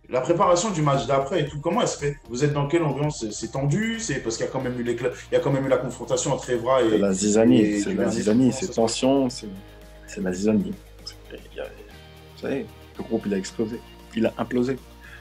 La préparation du match d'après et tout, comment elle se fait? Vous êtes dans quelle ambiance? C'est tendu? C'est parce qu'il y a quand même eu il y a quand même eu la confrontation entre Evra et C'est la Duvernay et tout. zizanie, Comment c'est ça se passe? tension, c'est la zizanie. Vous savez, le groupe, il a explosé, il a implosé.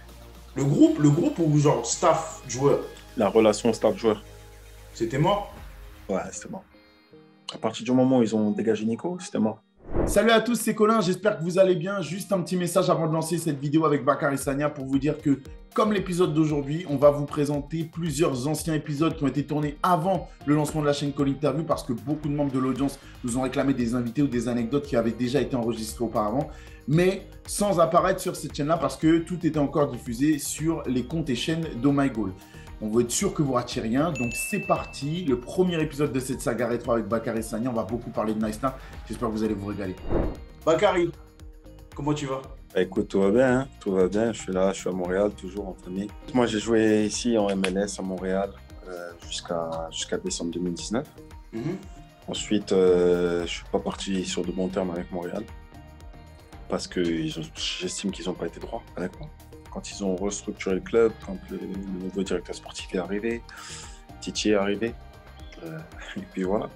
Le groupe ou genre staff, joueur, La relation staff-joueur, c'était mort? ouais, c'était mort. À partir du moment où ils ont dégagé Nico, c'était mort. Salut à tous, c'est Colin, j'espère que vous allez bien. Juste un petit message avant de lancer cette vidéo avec Bakary Sagna pour vous dire que, comme l'épisode d'aujourd'hui, on va vous présenter plusieurs anciens épisodes qui ont été tournés avant le lancement de la chaîne Call Interview parce que beaucoup de membres de l'audience nous ont réclamé des invités ou des anecdotes qui avaient déjà été enregistrées auparavant, mais sans apparaître sur cette chaîne-là parce que tout était encore diffusé sur les comptes et chaînes d'OhMyGoal. On veut être sûr que vous ne ratiez rien. Donc, c'est parti. Le premier épisode de cette saga rétro avec Bakary Sagna. On va beaucoup parler de Nice Now. J'espère que vous allez vous régaler. Bakary, comment tu vas? Bah, écoute, tout va bien, hein, tout va bien. Je suis là, je suis à Montréal, toujours en famille. Moi, j'ai joué ici en MLS à Montréal jusqu'à décembre 2019. Ensuite, je ne suis pas parti sur de bons termes avec Montréal parce que j'estime qu'ils n'ont pas été droits, honnêtement. Quand ils ont restructuré le club, quand le nouveau directeur sportif est arrivé, Titi est arrivé, et puis voilà.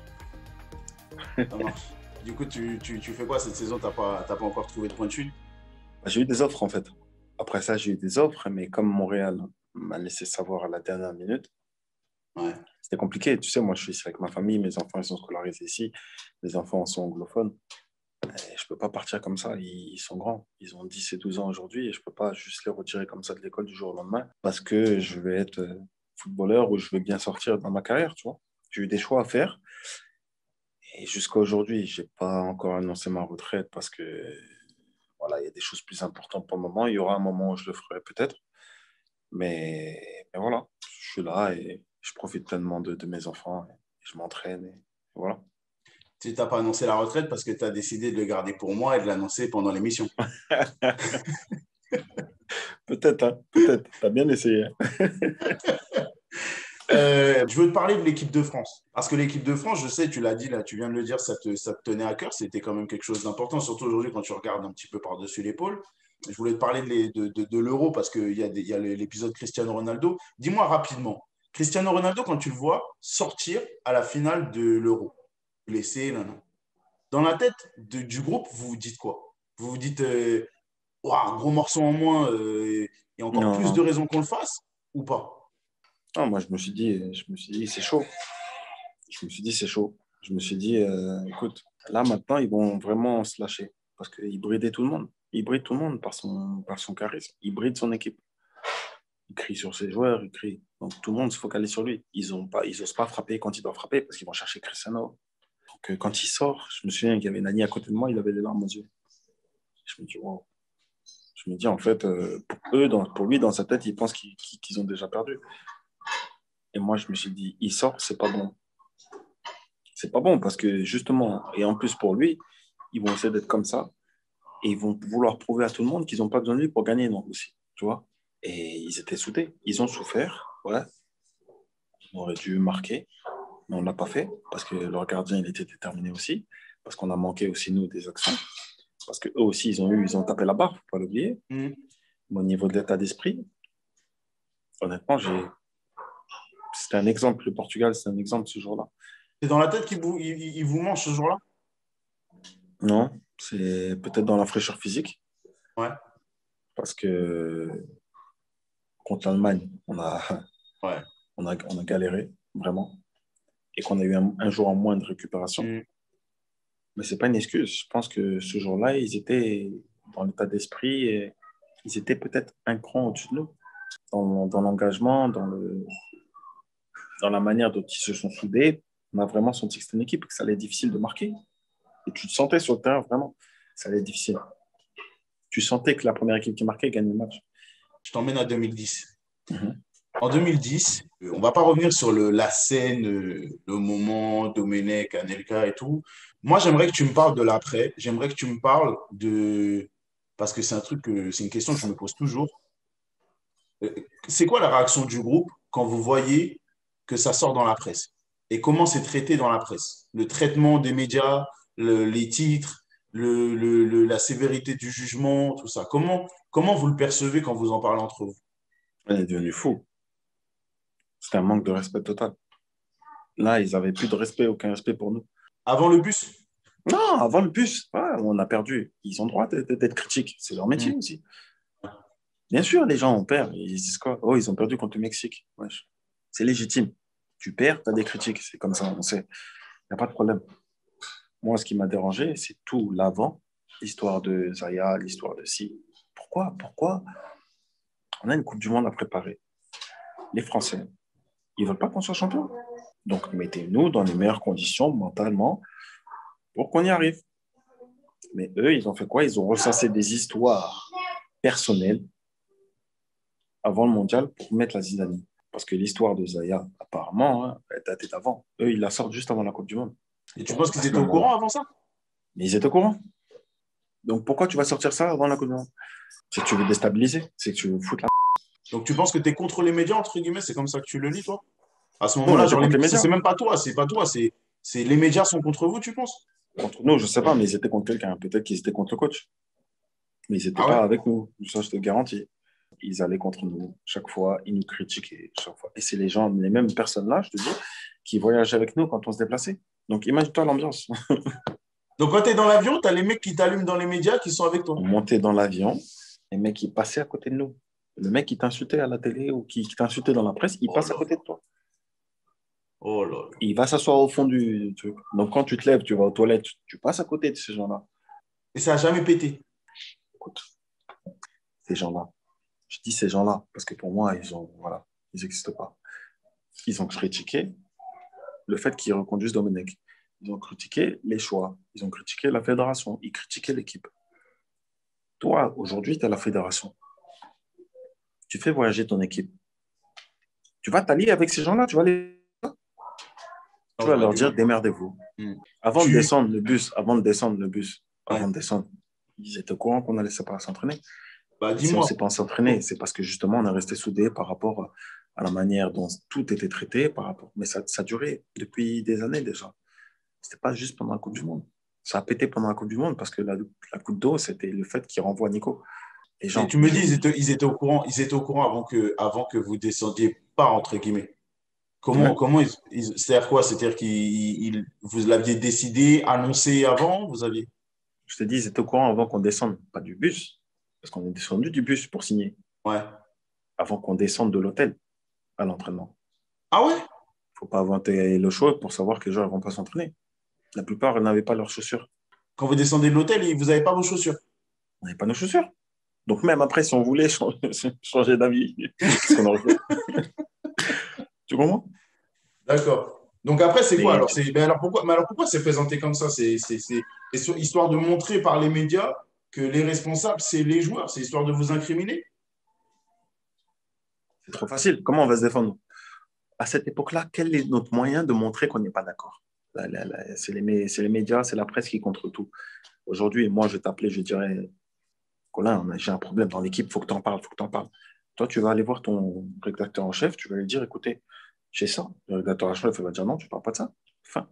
Ça marche. Du coup, tu fais quoi cette saison? T'as pas encore trouvé de point de chute? J'ai eu des offres en fait. Après ça, j'ai eu des offres, mais comme Montréal m'a laissé savoir à la dernière minute, Ouais. c'était compliqué. Tu sais, moi, je suis ici avec ma famille, mes enfants ils sont scolarisés ici, les enfants sont anglophones. Et je ne peux pas partir comme ça, ils sont grands. Ils ont 10 et 12 ans aujourd'hui et je ne peux pas juste les retirer comme ça de l'école du jour au lendemain parce que je vais être footballeur ou je veux bien sortir dans ma carrière, tu vois. J'ai eu des choix à faire et jusqu'à aujourd'hui, je n'ai pas encore annoncé ma retraite parce que voilà, il y a des choses plus importantes pour le moment. Il y aura un moment où je le ferai peut-être, mais voilà, je suis là et je profite pleinement de mes enfants et je m'entraîne et voilà. Tu n'as pas annoncé la retraite parce que tu as décidé de le garder pour moi et de l'annoncer pendant l'émission. Peut-être, hein, peut-être. Tu as bien essayé. Je veux te parler de l'équipe de France. Parce que l'équipe de France, je sais, tu l'as dit là, tu viens de le dire, ça te tenait à cœur. C'était quand même quelque chose d'important, surtout aujourd'hui quand tu regardes un petit peu par-dessus l'épaule. Je voulais te parler de l'Euro parce qu'il y a l'épisode Cristiano Ronaldo. Dis-moi rapidement, Cristiano Ronaldo, quand tu le vois sortir à la finale de l'Euro, blessé, non, non. Dans la tête du groupe, vous vous dites quoi? Vous vous dites, ouah, gros morceau en moins, il y a encore plus de Non, raisons qu'on le fasse ou pas? non, moi je me suis dit, c'est chaud. Je me suis dit, c'est chaud. Je me suis dit, écoute, là maintenant, ils vont vraiment se lâcher parce qu'ils bridaient tout le monde. Ils brident tout le monde par son charisme. Ils brident son équipe. Ils crient sur ses joueurs, ils crient. Donc tout le monde se focalise sur lui. Ils osent pas frapper quand ils doivent frapper parce qu'ils vont chercher Cristiano. Donc quand il sort, je me souviens qu'il y avait Nani à côté de moi, il avait les larmes aux yeux. Je me dis, wow. Je me dis, en fait, pour lui, dans sa tête, il pense qu'ils ont déjà perdu. Et moi, je me suis dit, il sort, c'est pas bon. C'est pas bon parce que justement, et en plus pour lui, ils vont essayer d'être comme ça et ils vont vouloir prouver à tout le monde qu'ils n'ont pas besoin de lui pour gagner, non, aussi. Tu vois? Et ils étaient soudés. Ils ont souffert. Ouais. On aurait dû marquer, mais on ne l'a pas fait parce que leur gardien, il était déterminé aussi. Parce qu'on a manqué aussi, nous, des actions. Parce qu'eux aussi, ils ont tapé la barre, faut pas l'oublier. Mmh. Mais au niveau de l'état d'esprit, honnêtement, c'était un exemple. Le Portugal, c'est un exemple ce jour-là. C'est dans la tête qu'il il vous mange ce jour-là? Non, c'est peut-être dans la fraîcheur physique. Ouais, Parce que contre l'Allemagne, ouais. on a galéré, vraiment. Et qu'on a eu un jour en moins de récupération. Mmh. Mais ce n'est pas une excuse. Je pense que ce jour-là, ils étaient dans l'état d'esprit et ils étaient peut-être un cran au-dessus de nous. Dans l'engagement, dans la manière dont ils se sont soudés, on a vraiment senti que c'était une équipe, que ça allait être difficile de marquer. Et tu te sentais sur le terrain, vraiment, ça allait être difficile. Tu sentais que la première équipe qui marquait gagnait le match. Je t'emmène à 2010. Mm-hmm. En 2010, on ne va pas revenir sur la scène, le moment, Domenech, Anelka et tout. Moi, j'aimerais que tu me parles de l'après. J'aimerais que tu me parles de… Parce que c'est un truc, c'est une question que je me pose toujours. C'est quoi la réaction du groupe quand vous voyez que ça sort dans la presse? Et comment c'est traité dans la presse? Le traitement des médias, les titres, la sévérité du jugement, tout ça. Comment vous le percevez quand vous en parlez entre vous? On est devenu fou. C'était un manque de respect total. Là, ils n'avaient plus de respect, aucun respect pour nous. Avant le bus? Non, avant le bus, ouais, on a perdu. Ils ont le droit d'être critiques. C'est leur métier aussi. Bien sûr, les gens, on perd. Ils disent quoi? Oh, ils ont perdu contre le Mexique. Wesh. C'est légitime. Tu perds, tu as des critiques. C'est comme ça, on sait. Il n'y a pas de problème. Moi, ce qui m'a dérangé, c'est tout l'avant. L'histoire de Zaya, l'histoire de Si. Pourquoi on a une Coupe du Monde à préparer? Les Français, ils ne veulent pas qu'on soit champion. Donc, mettez-nous dans les meilleures conditions mentalement pour qu'on y arrive. Mais eux, ils ont fait quoi? Ils ont recensé des histoires personnelles avant le mondial pour mettre la zizanie. Parce que l'histoire de Zaya, apparemment, hein, elle datait d'avant. Eux, ils la sortent juste avant la Coupe du Monde. Et tu penses qu'ils étaient au courant avant ça? Mais ils étaient au courant. Donc, pourquoi tu vas sortir ça avant la Coupe du Monde? C'est que tu veux déstabiliser, c'est que tu veux foutre la... Donc tu penses que tu es contre les médias, entre guillemets, c'est comme ça que tu le lis, toi? À ce Non, moment-là, on était genre, contre les médias. c'est même pas toi, c'est les médias sont contre vous, tu penses? Contre nous, je ne sais pas, mais ils étaient contre quelqu'un. Peut-être qu'ils étaient contre le coach. Mais ils n'étaient Ah pas ouais? avec nous. Ça, je te garantis. Ils allaient contre nous. Chaque fois, ils nous critiquaient. Chaque fois. Et c'est les gens, les mêmes personnes-là, je te dis, qui voyageaient avec nous quand on se déplaçait. Donc, imagine-toi l'ambiance. Donc quand tu es dans l'avion, tu as les mecs qui t'allument dans les médias qui sont avec toi. On montait dans l'avion, les mecs, ils passaient à côté de nous. Le mec qui t'insultait à la télé ou qui t'insultait dans la presse, il passe à côté de toi. Oh là là. Il va s'asseoir au fond du truc. Donc, quand tu te lèves, tu vas aux toilettes, tu passes à côté de ces gens-là. Et ça n'a jamais pété. Écoute, ces gens-là, je dis ces gens-là, parce que pour moi, ils n'existent pas. Ils ont critiqué le fait qu'ils reconduisent Domenech. Ils ont critiqué les choix. Ils ont critiqué la fédération. Ils critiquaient l'équipe. Toi, aujourd'hui, tu es à la fédération. Tu fais voyager ton équipe. Tu vas t'allier avec ces gens-là. Tu vas leur dire, démerdez-vous. Avant de descendre le bus, ils étaient au courant qu'on n'allait pas s'entraîner. Bah, Si on dis-moi. ne s'est pas s'entraîner, c'est parce que justement, on est resté soudés par rapport à la manière dont tout était traité. Mais ça durait depuis des années déjà. Ce n'était pas juste pendant la Coupe du Monde. Ça a pété pendant la Coupe du Monde parce que la goutte d'eau, c'était le fait qu'il renvoie Nico. Et tu me dis, ils étaient au courant avant que vous descendiez pas, entre guillemets. C'est-à-dire quoi? C'est-à-dire que vous l'aviez décidé, annoncé avant, vous aviez... Je te dis, ils étaient au courant avant qu'on descende, pas du bus, parce qu'on est descendu du bus pour signer. Ouais. Avant qu'on descende de l'hôtel à l'entraînement. Ah ouais? Il ne faut pas inventer le show pour savoir que les gens ne vont pas s'entraîner. La plupart n'avaient pas leurs chaussures. Quand vous descendez de l'hôtel, vous n'avez pas vos chaussures? On n'avait pas nos chaussures. Donc même après, si on voulait changer d'avis, qu'est-ce qu'on aurait fait? Tu comprends? D'accord. Donc après, c'est quoi Mais alors? Mais alors pourquoi c'est présenté comme ça? C'est histoire de montrer par les médias que les responsables, c'est les joueurs. C'est histoire de vous incriminer? c'est trop facile. Comment on va se défendre? À cette époque-là, quel est notre moyen de montrer qu'on n'est pas d'accord? C'est les médias, c'est la presse qui contre tout. Aujourd'hui, moi, je t'appelais, je dirais, Colin, j'ai un problème dans l'équipe, il faut que tu en parles, il faut que tu en parles. Toi, tu vas aller voir ton rédacteur en chef, tu vas lui dire, écoutez, j'ai ça. Le rédacteur en chef va dire, non, tu ne parles pas de ça. Fin.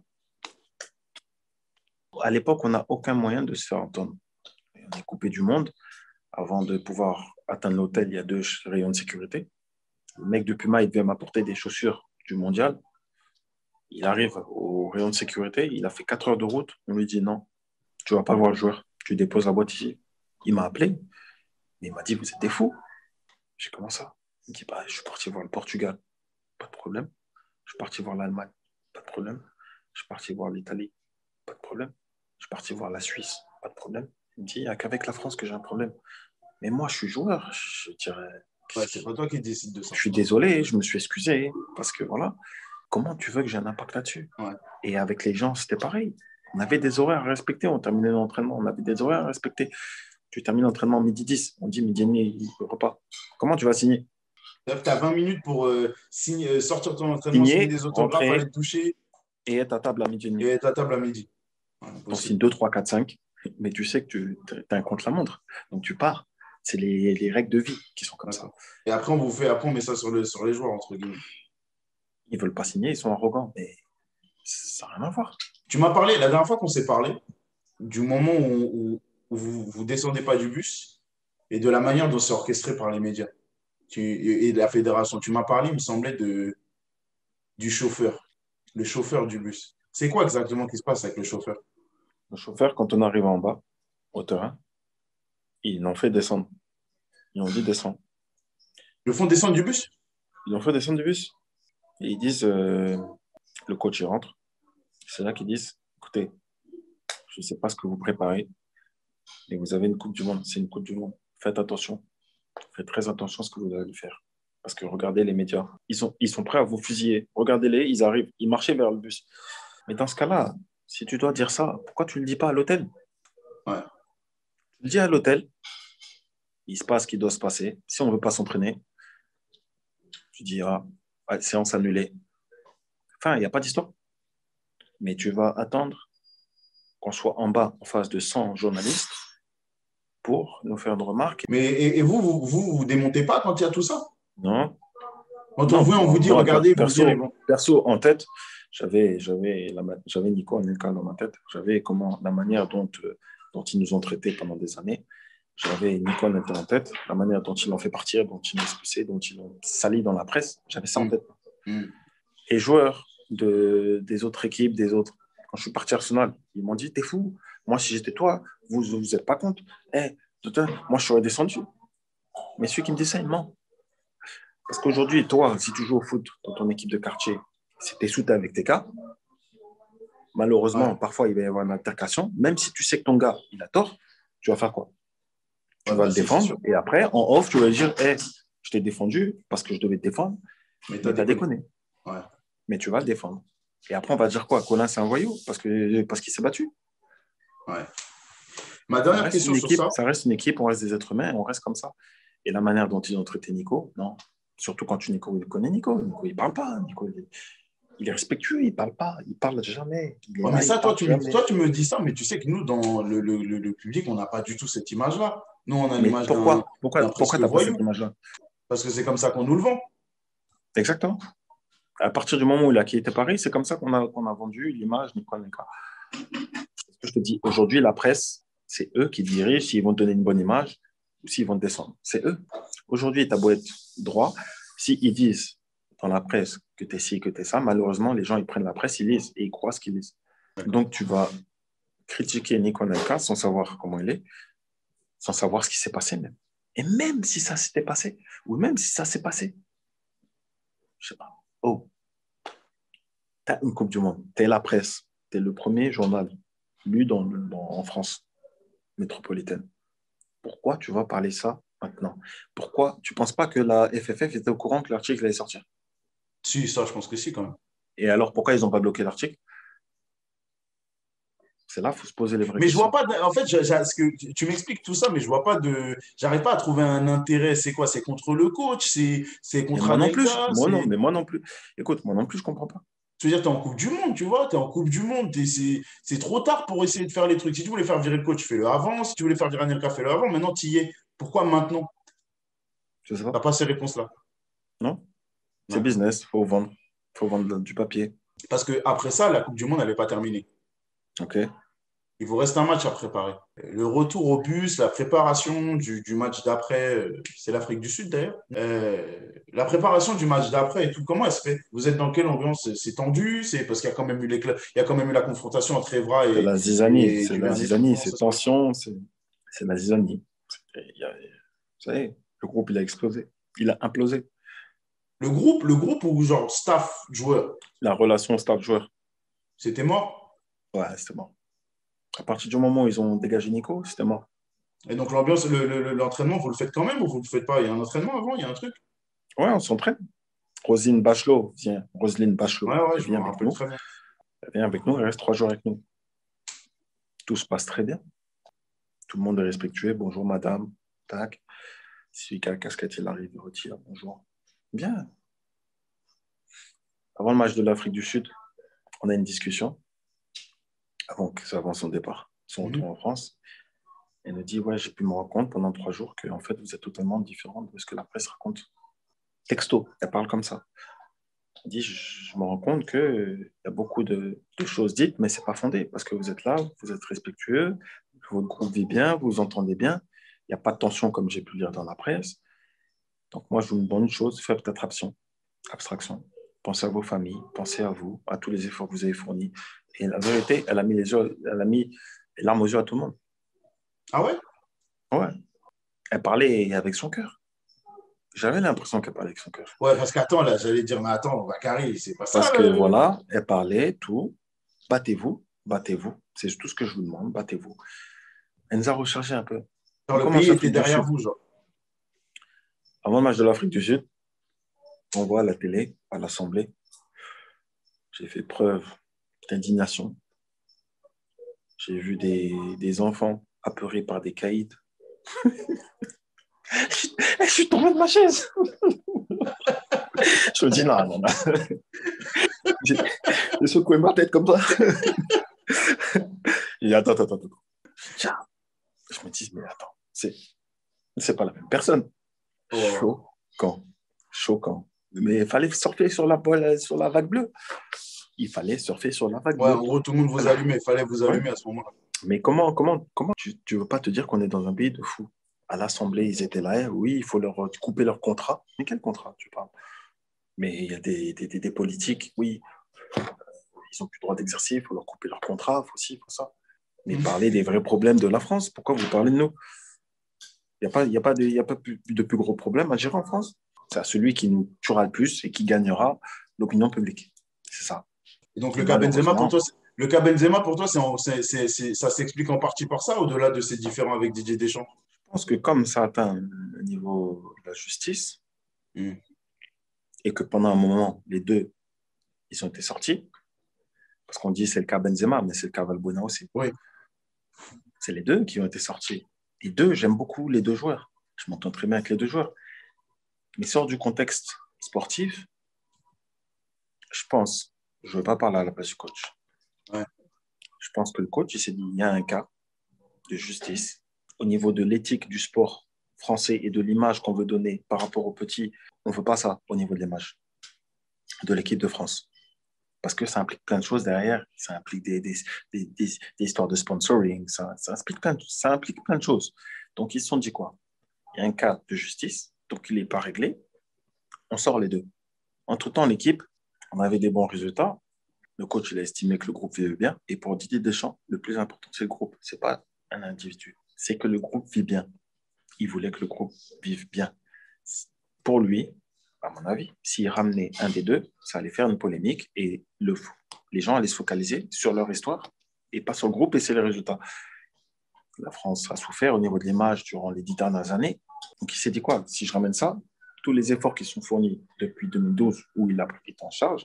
À l'époque, on n'a aucun moyen de se faire entendre. On est coupé du monde. Avant de pouvoir atteindre l'hôtel, il y a 2 rayons de sécurité. Le mec de Puma, il devait m'apporter des chaussures du mondial. Il arrive au rayon de sécurité, il a fait 4 heures de route. On lui dit non, tu ne vas pas voir le joueur, tu déposes la boîte ici. Il m'a appelé, mais il m'a dit, vous êtes des fous. J'ai comment ça? Il me dit, bah, je suis parti voir le Portugal, pas de problème. Je suis parti voir l'Allemagne, pas de problème. Je suis parti voir l'Italie, pas de problème. Je suis parti voir la Suisse, pas de problème. Il me dit, il n'y a qu'avec la France que j'ai un problème. Mais moi, je suis joueur, je dirais. Ouais, c'est pas toi qui décide de ça. Je suis désolé, je me suis excusé, parce que voilà, comment tu veux que j'ai un impact là-dessus? Ouais. Et avec les gens, c'était pareil. On avait des horaires à respecter, on terminait l'entraînement, on avait des horaires à respecter. Tu termines l'entraînement midi 10, on dit midi et demi, le repas. Comment tu vas signer? Tu as 20 minutes pour sortir ton entraînement, signer des autographes, rentrer aller te toucher et être à table à midi et demi. et être à table à midi. Ouais, On signe 2, 3, 4, 5, mais tu sais que tu as un contre-la-montre. Donc tu pars. C'est les règles de vie qui sont comme ça. Et après, on met ça sur les joueurs, entre guillemets. Ils ne veulent pas signer, ils sont arrogants, mais ça n'a rien à voir. Tu m'as parlé, la dernière fois qu'on s'est parlé, du moment où vous ne descendez pas du bus, et de la manière dont c'est orchestré par les médias et de la fédération. Tu m'as parlé, il me semblait, du chauffeur, le chauffeur du bus. C'est quoi exactement qui se passe avec le chauffeur? Le chauffeur, quand on arrive en bas, au terrain, ils l'ont fait descendre. Ils ont dit descendre. Le font descendre du bus? Ils l'ont fait descendre du bus. Et ils disent, le coach, il rentre. C'est là qu'ils disent, écoutez, je ne sais pas ce que vous préparez, mais vous avez une Coupe du Monde. C'est une Coupe du Monde. Faites attention. Faites très attention à ce que vous allez faire. Parce que regardez les médias. Ils sont prêts à vous fusiller. Regardez-les, ils arrivent. Ils marchaient vers le bus. Mais dans ce cas-là, si tu dois dire ça, pourquoi tu ne le dis pas à l'hôtel? Ouais. Tu le dis à l'hôtel, il se passe ce qui doit se passer. Si on ne veut pas s'entraîner, tu dis, séance annulée. Enfin, il n'y a pas d'histoire. Mais tu vas attendre qu'on soit en bas, en face de 100 journalistes, pour nous faire une remarque. Mais et vous démontez pas quand il y a tout ça? Non. Quand Non, on vous dit, moi, regardez, vous perso, direz bon. perso, en tête, j'avais Nico Anelka dans ma tête. J'avais la manière dont ils nous ont traités pendant des années. J'avais Nico Anelka en tête, la manière dont ils l'ont fait partir, dont ils l'ont expulsé, dont ils l'ont sali dans la presse. J'avais ça en tête. Les joueurs des autres équipes, quand je suis parti à Arsenal, ils m'ont dit, t'es fou. Moi, si j'étais toi, vous êtes pas compte. Moi, je serais descendu. Mais celui qui me dit ça, il ment. Parce qu'aujourd'hui, toi, si tu joues au foot dans ton équipe de quartier, si tu es soutenu avec tes gars, malheureusement, parfois, il va y avoir une altercation. Même si tu sais que ton gars, il a tort, tu vas faire quoi? Tu vas le défendre. Et après, en off, tu vas dire, je t'ai défendu parce que je devais te défendre, mais tu as déconné. Ouais. Mais tu vas le défendre. Et après, on va dire quoi? Colin, c'est un voyou parce qu'il s'est battu. Ouais. Ma dernière question sur ça. Ça reste une équipe, on reste des êtres humains, on reste comme ça. Et la manière dont ils ont traité Nico, non. Surtout quand tu connais Nico. Nico, il ne parle pas. Nico, il est respectueux, il ne parle pas. Il ne parle jamais. Mais ça, toi, tu me dis ça, mais tu sais que nous, dans le public, on n'a pas du tout cette image-là. Nous, on a l'image d'un Pourquoi tu n'as pas cette image-là? Parce que c'est comme ça qu'on nous le vend. Exactement. À partir du moment où il a quitté Paris, c'est comme ça qu'on a vendu l'image Nico Anelka. Je te dis, aujourd'hui, la presse, c'est eux qui dirigent s'ils vont te donner une bonne image ou s'ils vont te descendre. C'est eux. Aujourd'hui, tu as beau être droit, s'ils disent dans la presse que tu es ci, que tu es ça, malheureusement, les gens, ils prennent la presse, ils lisent et ils croient ce qu'ils lisent. Donc, tu vas critiquer Nico Anelka sans savoir comment il est, sans savoir ce qui s'est passé même. Et même si ça s'était passé, ou même si ça s'est passé, je sais pas. Tu as une Coupe du Monde, tu es la presse, tu es le premier journal lu en France métropolitaine. Pourquoi tu vas parler ça maintenant? Pourquoi tu ne penses pas que la FFF était au courant que l'article allait sortir? Si, ça, je pense que si, quand même. Et alors, pourquoi ils n'ont pas bloqué l'article? C'est là, il faut se poser les vraies questions. Mais je vois pas, en fait, tu m'expliques tout ça, mais je vois pas j'arrive pas à trouver un intérêt. C'est quoi? C'est contre le coach? C'est contre Anelka? Mais moi non plus. Écoute, moi non plus, je comprends pas. Tu veux dire, tu es en Coupe du Monde, tu vois, tu es en Coupe du Monde, c'est trop tard pour essayer de faire les trucs. Si tu voulais faire virer le coach, fais-le avant. Si tu voulais faire virer Anelka, fais-le avant. Maintenant, tu y es. Pourquoi maintenant? Je sais pas. Tu n'as pas ces réponses-là. Non. C'est business, il faut vendre du papier. Parce qu'après ça, la Coupe du Monde n'avait pas terminé. Ok. Il vous reste un match à préparer. Le retour au bus, la préparation du match d'après, c'est l'Afrique du Sud d'ailleurs. La préparation du match d'après et tout, comment elle se fait? Vous êtes dans quelle ambiance? C'est tendu? C'est parce qu'il y a quand même eu il y a quand même eu la confrontation entre Evra et. C'est la zizanie, c'est tension, c'est la zizanie. Vous savez, le groupe, il a explosé. Il a implosé. Le groupe ou genre staff joueur? La relation staff-joueur. C'était mort? Ouais, c'était mort. À partir du moment où ils ont dégagé Nico, c'était mort. Et donc l'ambiance, l'entraînement, vous le faites quand même ou vous ne le faites pas? Il y a un entraînement avant, il y a un truc? Ouais, on s'entraîne. Roselyne Bachelot, viens. Roselyne Bachelot, ouais, viens avec nous. Elle vient avec nous, elle reste 3 jours avec nous. Tout se passe très bien. Tout le monde est respectueux. Bonjour madame. Tac. Si celui qui a la casquette, il arrive, il retire. Bonjour. Bien. Avant le match de l'Afrique du Sud, on a une discussion avant son départ, son retour en France. Elle nous dit, ouais, j'ai pu me rendre compte pendant 3 jours que en fait, vous êtes totalement différent de ce que la presse raconte. Texto, elle parle comme ça. Elle dit, je me rends compte qu'il y a beaucoup de choses dites, mais ce n'est pas fondé parce que vous êtes là, vous êtes respectueux, votre groupe vit bien, vous vous entendez bien. Il n'y a pas de tension comme j'ai pu lire dans la presse. Donc moi, je vous demande une chose, faites abstraction. Pensez à vos familles, pensez à vous, à tous les efforts que vous avez fournis. Et la vérité, elle a mis les larmes aux yeux à tout le monde. Ah ouais? Ouais. Elle parlait avec son cœur. J'avais l'impression qu'elle parlait avec son cœur. Ouais, parce qu'attends, là, j'allais dire, mais attends, Bakary, c'est pas ça. Parce que voilà, elle parlait, tout. Battez-vous. C'est tout ce que je vous demande, battez-vous. Elle nous a rechargé un peu. Genre, le pays était derrière vous, genre. Avant le match de l'Afrique du Sud, on voit à la télé, à l'Assemblée, j'ai fait preuve d'indignation. J'ai vu des enfants apeurés par des caïds. Je suis tombé de ma chaise. Je me dis non. J'ai secoué ma tête comme ça. Et attends. Je me dis, mais attends, c'est pas la même personne. Choquant. Mais il fallait surfer sur la vague bleue. Il fallait surfer sur la vague bleue. Ouais, en gros, tout le monde vous allumait. Il fallait vous allumer à ce moment-là. Mais comment tu veux pas te dire qu'on est dans un pays de fous? À l'Assemblée, ils étaient là. Oui, il faut leur couper leur contrat. Mais quel contrat, tu parles? Mais il y a des politiques, oui. Ils n'ont plus le droit d'exercer. Il faut leur couper leur contrat. Il faut ci, il faut ça. Mais parler des vrais problèmes de la France, pourquoi vous parlez de nous? Il n'y a pas de plus gros problème à gérer en France. C'est à celui qui nous tuera le plus et qui gagnera l'opinion publique. C'est ça. Et donc, le cas Benzema, pour toi, ça s'explique en partie par ça, au-delà de ces différends avec Didier Deschamps? Je pense que comme ça atteint le niveau de la justice, et que pendant un moment, les deux, ils ont été sortis, parce qu'on dit c'est le cas Benzema, mais c'est le cas Valbuena aussi. Oui. C'est les deux qui ont été sortis. Les deux, j'aime beaucoup les deux joueurs. Je m'entends très bien avec les deux joueurs. Mais sort du contexte sportif, je pense, je ne veux pas parler à la place du coach. Ouais. Je pense que le coach, il s'est dit, il y a un cas de justice au niveau de l'éthique du sport français et de l'image qu'on veut donner par rapport aux petits. On ne veut pas ça au niveau de l'image de l'équipe de France. Parce que ça implique plein de choses derrière. Ça implique des histoires de sponsoring. Ça implique plein de choses. Donc, ils se sont dit quoi? Il y a un cas de justice, donc il n'est pas réglé. On sort les deux. Entre-temps, l'équipe, on avait des bons résultats. Le coach, il a estimé que le groupe vivait bien. Et pour Didier Deschamps, le plus important, c'est le groupe. Ce n'est pas un individu. C'est que le groupe vit bien. Il voulait que le groupe vive bien. Pour lui, à mon avis, s'il ramenait un des deux, ça allait faire une polémique et les gens allaient se focaliser sur leur histoire et pas sur le groupe et c'est les résultats. La France a souffert au niveau de l'image durant les 10 dernières années. Donc, il s'est dit quoi? Si je ramène ça, tous les efforts qui sont fournis depuis 2012 où il a pris en charge,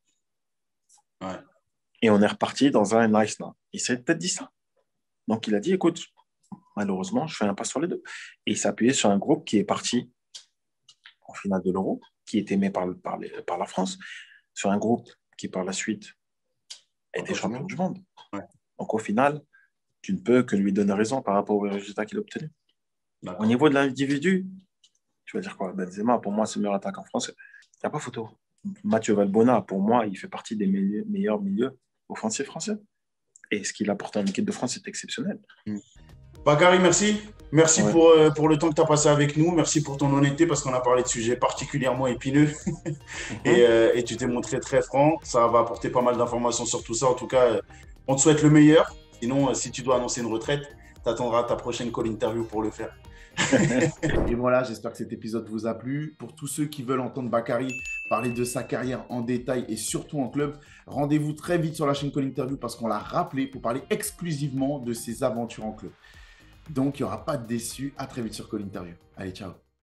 et on est reparti dans un nice now. Il s'est peut-être dit ça. Donc, il a dit, écoute, malheureusement, je fais un pas sur les deux. Et il s'est appuyé sur un groupe qui est parti en finale de l'Euro, qui est aimé par la France, sur un groupe qui, par la suite, était champion du monde. Ouais. Donc, au final, tu ne peux que lui donner raison par rapport aux résultats qu'il a obtenus. Au niveau de l'individu, tu vas dire quoi? Benzema, pour moi, c'est le meilleur attaquant français. Il n'y a pas photo. Mathieu Valbuena, pour moi, il fait partie des meilleurs milieux offensifs français. Et ce qu'il apporte en équipe de France est exceptionnel. Bakary, merci. Merci pour le temps que tu as passé avec nous. Merci pour ton honnêteté parce qu'on a parlé de sujets particulièrement épineux. Et tu t'es montré très franc. Ça va apporter pas mal d'informations sur tout ça. En tout cas, on te souhaite le meilleur. Sinon, si tu dois annoncer une retraite, tu attendras ta prochaine call interview pour le faire. Et voilà, j'espère que cet épisode vous a plu. Pour tous ceux qui veulent entendre Bakary parler de sa carrière en détail et surtout en club, rendez-vous très vite sur la chaîne Call Interview parce qu'on l'a rappelé pour parler exclusivement de ses aventures en club. Donc, il n'y aura pas de déçus. À très vite sur Call Interview. Allez, ciao.